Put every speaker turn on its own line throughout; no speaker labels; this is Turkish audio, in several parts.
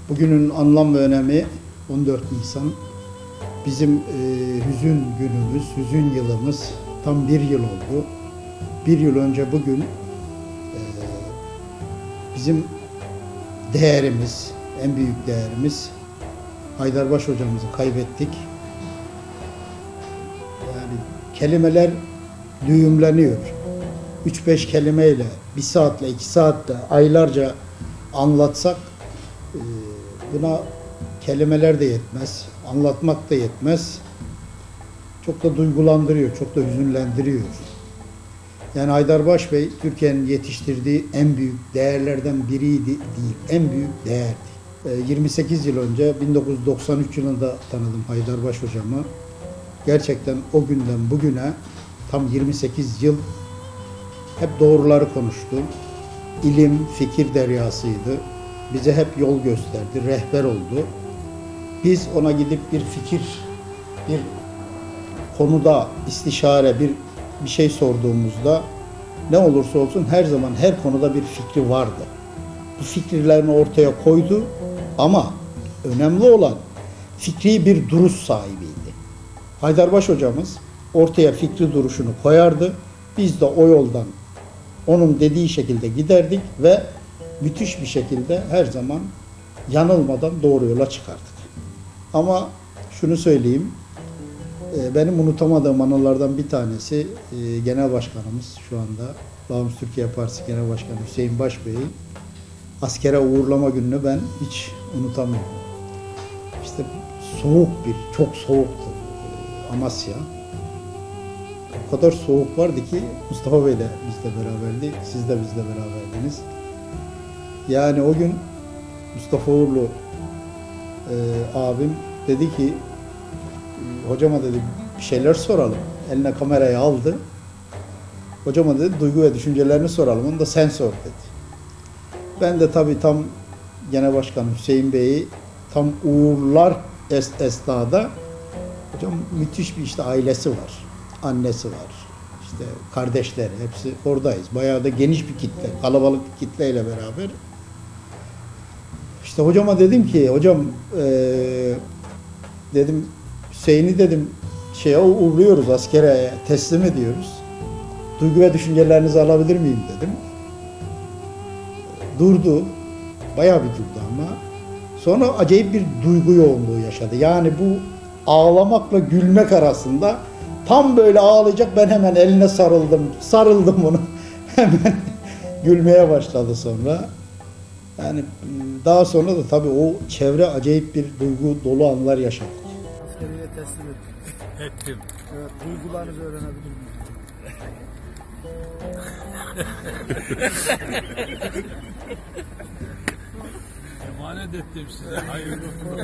Bugünün anlam ve önemi 14 Nisan. Bizim hüzün günümüz, hüzün yılımız tam bir yıl oldu. Bir yıl önce bugün bizim değerimiz, en büyük değerimiz Haydarbaş hocamızı kaybettik. Yani kelimeler düğümleniyor. 3-5 kelimeyle, 1 saatle, 2 saatle, aylarca anlatsak buna kelimeler de yetmez, anlatmak da yetmez. Çok da duygulandırıyor, çok da hüzünlendiriyor. Yani Haydarbaş Bey, Türkiye'nin yetiştirdiği en büyük değerlerden biriydi değil, en büyük değerdi. 28 yıl önce, 1993 yılında tanıdım Haydarbaş hocamı. Gerçekten o günden bugüne tam 28 yıl hep doğruları konuştu. İlim, fikir deryasıydı. Bize hep yol gösterdi, rehber oldu. Biz ona gidip bir fikir, bir konuda istişare, bir şey sorduğumuzda ne olursa olsun her zaman her konuda bir fikri vardı. Bu fikirlerini ortaya koydu ama önemli olan fikri bir duruş sahibiydi. Haydarbaş hocamız ortaya fikri duruşunu koyardı. Biz de o yoldan onun dediği şekilde giderdik ve müthiş bir şekilde her zaman yanılmadan doğru yola çıkardık. Ama şunu söyleyeyim, benim unutamadığım anılardan bir tanesi Genel Başkanımız şu anda Bağımsız Türkiye Partisi Genel Başkanı Hüseyin Baş Bey'i askere uğurlama gününü ben hiç unutamıyorum. İşte çok soğuktu Amasya. O kadar soğuk vardı ki Mustafa Bey de bizle beraberdi, siz de bizle beraberdiniz. Yani o gün Mustafa Uğurlu abim dedi ki, hocama dedi bir şeyler soralım. Eline kamerayı aldı. Hocama dedi duygu ve düşüncelerini soralım. Onu da sen sor dedi. Ben de tabii tam Genel Başkan Hüseyin Bey'i tam uğurlar esnada hocam müthiş bir işte ailesi var. Annesi var. İşte kardeşleri hepsi oradayız. Bayağı da geniş bir kitle, kalabalık bir kitleyle beraber. İşte hocama dedim ki hocam dedim Hüseyin'i dedim uğurluyoruz, askere teslim ediyoruz. Duygu ve düşüncelerinizi alabilir miyim dedim. Durdu. Bayağı bir durdu ama. Sonra acayip bir duygu yoğunluğu yaşadı. Yani bu ağlamakla gülmek arasında tam böyle ağlayacak, ben hemen eline sarıldım onu. Hemen gülmeye başladı sonra. Yani daha sonra da tabii o çevre acayip bir duygu dolu anlar yaşadık.
Askeriye teslim ettim. Evet, duygularınızı öğrenebilir miyim?
Emanet ettim size. Hayırlı olsun.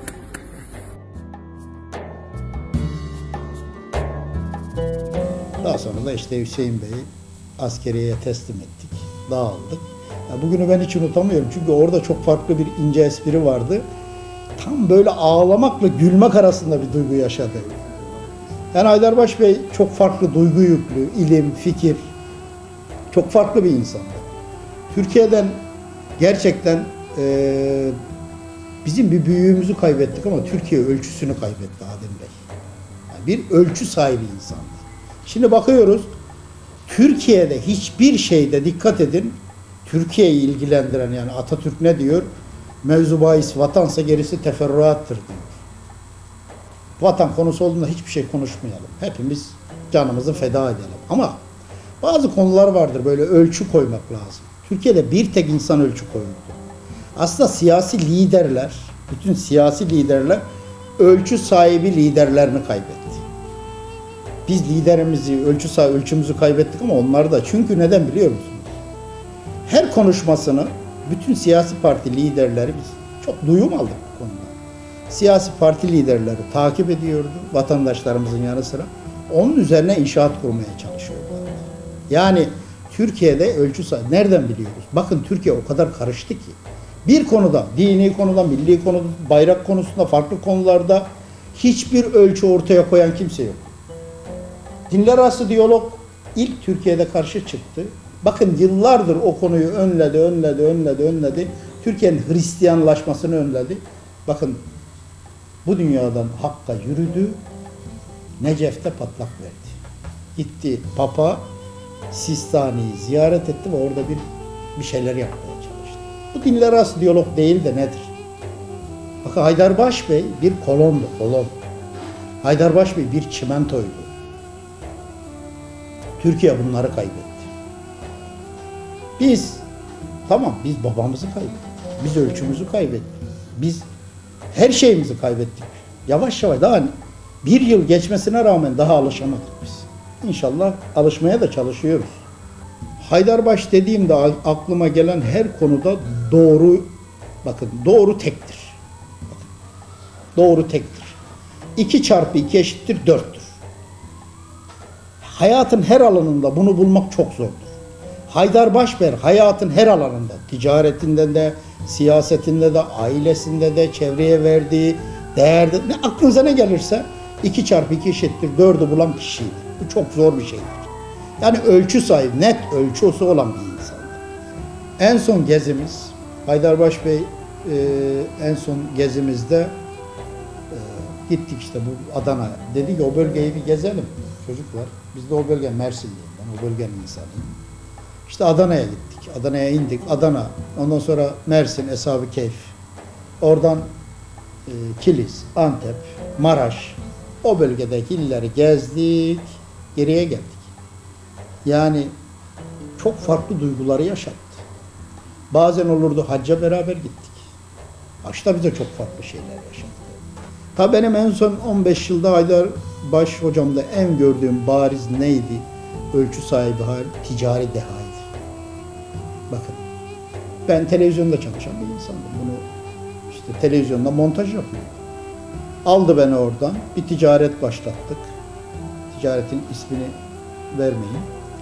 Daha sonra da işte Hüseyin Bey'i askeriyeye teslim ettik, dağıldık. Yani bugünü ben hiç unutamıyorum çünkü orada çok farklı bir ince espri vardı. Tam böyle ağlamakla gülmek arasında bir duygu yaşadı. Yani Haydarbaş Bey çok farklı duygu yüklü, ilim, fikir, çok farklı bir insandı. Türkiye'den gerçekten bizim bir büyüğümüzü kaybettik ama Türkiye ölçüsünü kaybetti Adem Bey. Yani bir ölçü sahibi insandı. Şimdi bakıyoruz, Türkiye'de hiçbir şeyde dikkat edin, Türkiye'yi ilgilendiren yani Atatürk ne diyor? Mevzu bahis vatansa gerisi teferruattır diyor. Vatan konusu olduğunda hiçbir şey konuşmayalım. Hepimiz canımızı feda edelim. Ama bazı konular vardır böyle ölçü koymak lazım. Türkiye'de bir tek insan ölçü koyuldu. Aslında siyasi liderler, bütün siyasi liderler ölçü sahibi liderlerini kaybetti. Biz liderimizi, ölçümüzü kaybettik ama onlar da. Çünkü neden biliyor musunuz? Her konuşmasını bütün siyasi parti liderleri biz çok duyum aldık bu konuda. Siyasi parti liderleri takip ediyordu vatandaşlarımızın yanı sıra. Onun üzerine inşaat kurmaya çalışıyorlar. Yani Türkiye'de ölçü sahibi. Nereden biliyoruz? Bakın Türkiye o kadar karıştı ki. Bir konuda, dini konuda, milli konuda, bayrak konusunda, farklı konularda hiçbir ölçü ortaya koyan kimse yok. Dinler arası diyalog ilk Türkiye'de karşı çıktı. Bakın yıllardır o konuyu önledi. Türkiye'nin Hristiyanlaşmasını önledi. Bakın bu dünyadan Hakk'a yürüdü, Necef'te patlak verdi. Gitti Papa Sistani'yi ziyaret etti ve orada bir şeyler yapmaya çalıştı. Bu dinler arası diyalog değil de nedir? Bakın Haydarbaş Bey bir kolondu, kolon. Haydarbaş Bey bir çimentoydu. Türkiye bunları kaybetti. Biz babamızı kaybettik. Biz ölçümüzü kaybettik. Biz her şeyimizi kaybettik. Yavaş yavaş daha bir yıl geçmesine rağmen daha alışamadık biz. İnşallah alışmaya da çalışıyoruz. Haydarbaş dediğimde aklıma gelen her konuda doğru, bakın doğru tektir. Bakın, doğru tektir. 2 çarpı 2 eşittir 4'tür. Hayatın her alanında bunu bulmak çok zordur. Haydarbaş Bey hayatın her alanında, ticaretinde de, siyasetinde de, ailesinde de, çevreye verdiği değerde, aklınıza ne gelirse 2 çarpı 2 eşittir 4'ü bulan kişiydi. Bu çok zor bir şeydir. Yani ölçü sahibi, net ölçüsü olan bir insandı. En son gezimiz, Haydarbaş Bey en son gezimizde gittik işte bu Adana'ya. Dedi ki o bölgeyi bir gezelim çocuklar. Biz de o bölge Mersinliyim, ben o bölgenin insanıyım. İşte Adana'ya gittik. Adana'ya indik. Adana. Ondan sonra Mersin, Eshab-ı Keyf. Oradan Kilis, Antep, Maraş. O bölgedeki illeri gezdik. Geriye geldik. Yani çok farklı duyguları yaşattı. Bazen olurdu hacca beraber gittik. Haçta bize çok farklı şeyler yaşattı. Ta benim en son 15 yılda Haydarbaş hocamda en gördüğüm bariz neydi? Ölçü sahibi hal, ticari dehaydı. Bakın, ben televizyonda çalışan bir insandım. Bunu işte televizyonda montaj yapıyordum. Aldı beni oradan, bir ticaret başlattık. Ticaretin ismini vermeyin.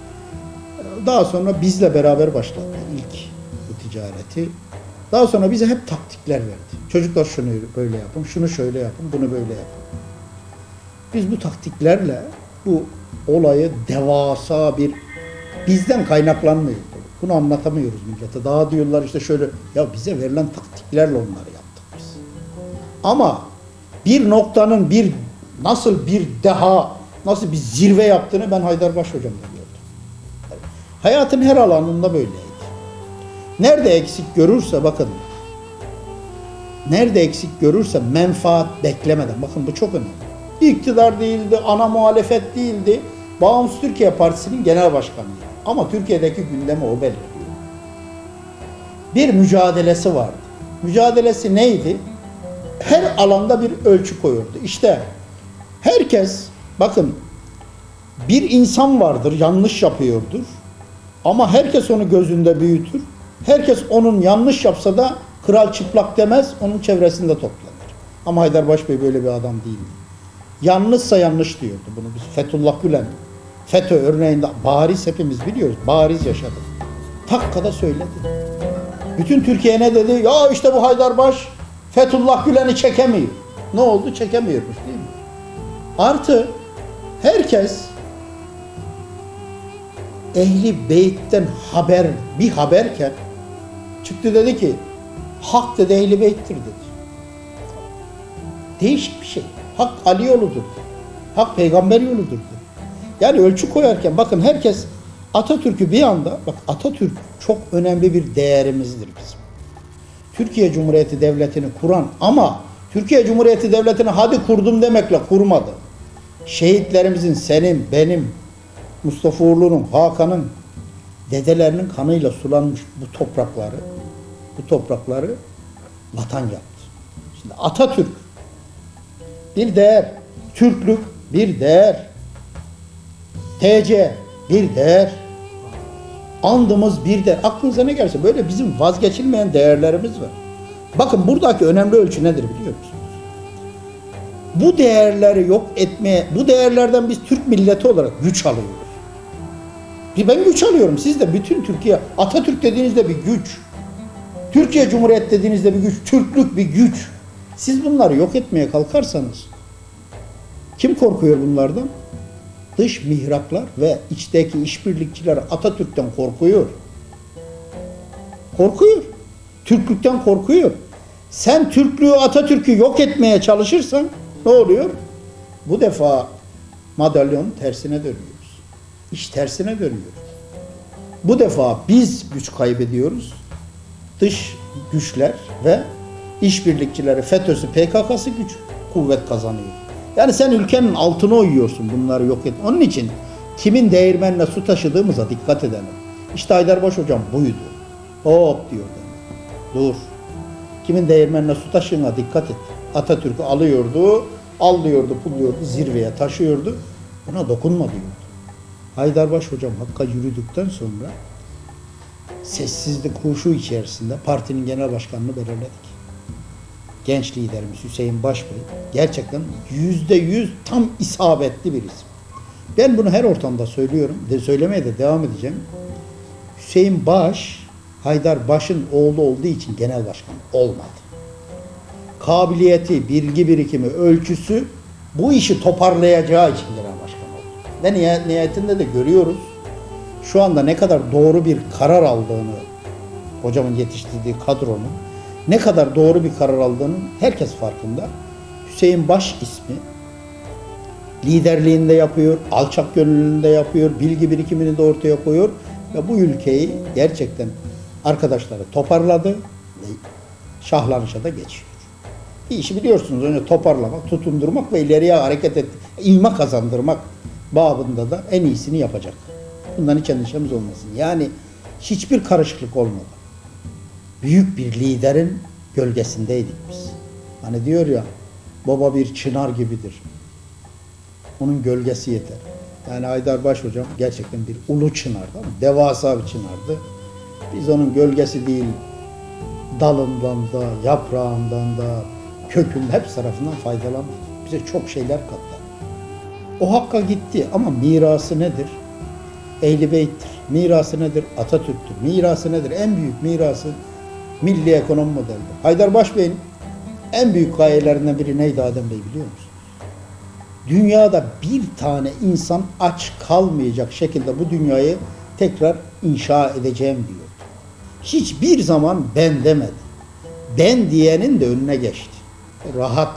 Daha sonra bizle beraber başlattı ilk bu ticareti. Daha sonra bize hep taktikler verdi. Çocuklar şunu böyle yapın, şunu şöyle yapın, bunu böyle yapın. Biz bu taktiklerle bu olayı devasa bir bizden kaynaklanmıyor. Bunu anlatamıyoruz millete. Daha diyorlar işte şöyle, ya bize verilen taktiklerle onları yaptık biz. Ama bir noktanın nasıl bir deha, nasıl bir zirve yaptığını ben Haydarbaş hocamda gördüm. Hayatın her alanında böyleydi. Nerede eksik görürse bakın, nerede eksik görürse menfaat beklemeden, bakın bu çok önemli. İktidar değildi, ana muhalefet değildi, Bağımsız Türkiye Partisi'nin genel başkanıydı. Ama Türkiye'deki gündemi o belirliyor. Bir mücadelesi vardı. Mücadelesi neydi? Her alanda bir ölçü koyuyordu. İşte herkes, bakın bir insan vardır, yanlış yapıyordur. Ama herkes onu gözünde büyütür. Herkes onun yanlış yapsa da kral çıplak demez, onun çevresinde toplanır. Ama Haydarbaş Bey böyle bir adam değildi. Yanlışsa yanlış diyordu bunu. Biz Fethullah Gülen, FETÖ örneğinde bariz hepimiz biliyoruz. Bariz yaşadı. Takkada söyledi. Bütün Türkiye ne dedi? Ya işte bu Haydarbaş Fethullah Gülen'i çekemiyor. Ne oldu? Çekemiyormuş değil mi? Artı herkes Ehli Beyt'ten bir haberken çıktı dedi ki Hak dedi Ehli Beyt'tir dedi. Değişik bir şey. Hak Ali yoludur. Hak peygamber yoludur. Yani ölçü koyarken bakın herkes Atatürk'ü bir anda, bak Atatürk çok önemli bir değerimizdir bizim. Türkiye Cumhuriyeti Devleti'ni kuran ama Türkiye Cumhuriyeti Devleti'ni hadi kurdum demekle kurmadı. Şehitlerimizin, senin, benim, Mustafa Uğurlu'nun, Hakan'ın dedelerinin kanıyla sulanmış bu toprakları vatan yaptı. Şimdi Atatürk bir değer, Türklük bir değer, TC bir değer, andımız bir değer. Aklınıza ne gelirse böyle bizim vazgeçilmeyen değerlerimiz var. Bakın buradaki önemli ölçü nedir biliyor musunuz? Bu değerleri yok etmeye, bu değerlerden biz Türk milleti olarak güç alıyoruz. Ben güç alıyorum, siz de bütün Türkiye, Atatürk dediğinizde bir güç, Türkiye Cumhuriyeti dediğinizde bir güç, Türklük bir güç. Siz bunları yok etmeye kalkarsanız, kim korkuyor bunlardan? Dış mihraklar ve içteki işbirlikçiler Atatürk'ten korkuyor. Korkuyor. Türklükten korkuyor. Sen Türklüğü, Atatürk'ü yok etmeye çalışırsan ne oluyor? Bu defa madalyonun tersine dönüyoruz. İş tersine dönüyor. Bu defa biz güç kaybediyoruz. Dış güçler ve işbirlikçileri, FETÖ'sü, PKK'sı güç, kuvvet kazanıyor. Yani sen ülkenin altına oyuyorsun bunları yok et. Onun için kimin değirmenine su taşıdığımıza dikkat edelim. İşte Haydarbaş hocam buydu. Hop diyor. Dur. Kimin değirmenine su taşığına dikkat et. Atatürk'ü alıyordu, pulluyordu, zirveye taşıyordu. Buna dokunma diyordu. Haydarbaş hocam Hakk'a yürüdükten sonra sessizlik, huşu içerisinde partinin genel başkanını belirledik. Genç liderimiz Hüseyin Baş Bey gerçekten %100 tam isabetli bir isim. Ben bunu her ortamda söylüyorum, söylemeye de devam edeceğim. Hüseyin Baş, Haydarbaş'ın oğlu olduğu için genel başkan olmadı. Kabiliyeti, bilgi birikimi, ölçüsü bu işi toparlayacağı için genel başkan oldu. Ve nihayetinde de görüyoruz. Şu anda ne kadar doğru bir karar aldığını, hocamın yetiştirdiği kadronun ne kadar doğru bir karar aldığının herkes farkında. Hüseyin Baş ismi liderliğinde yapıyor, alçak gönüllülüğünde yapıyor, bilgi birikimini de ortaya koyuyor ve bu ülkeyi gerçekten arkadaşları toparladı ve şahlanışa da geçiyor. Bir işi biliyorsunuz, önce toparlamak, tutundurmak ve ileriye hareket et, ivme kazandırmak babında da en iyisini yapacak. Bundan hiç endişemiz olmasın. Yani hiçbir karışıklık olmadı. Büyük bir liderin gölgesindeydik biz. Hani diyor ya, baba bir çınar gibidir. Onun gölgesi yeter. Yani Haydarbaş hocam gerçekten bir ulu çınardı ama devasa bir çınardı. Biz onun gölgesi değil, dalından da, yaprağından da, kökünün hepsi tarafından faydalandık. Bize çok şeyler kattı. O Hakk'a gitti ama mirası nedir? Ehl-i Beyt'tir. Mirası nedir? Atatürk'tür. Mirası nedir? En büyük mirası milli ekonomi modelidir. Haydarbaş Bey'in en büyük gayelerinden biri neydi Adem Bey biliyor musunuz? Dünyada bir tane insan aç kalmayacak şekilde bu dünyayı tekrar inşa edeceğim diyordu. Hiçbir zaman ben demedi. Ben diyenin de önüne geçti. Rahat,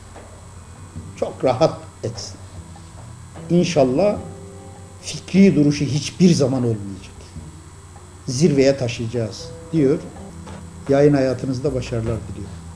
çok rahat etsin. İnşallah fikri duruşu hiçbir zaman ölmeyecek. Zirveye taşıyacağız diyor. Yayın hayatınızda başarılar diliyorum.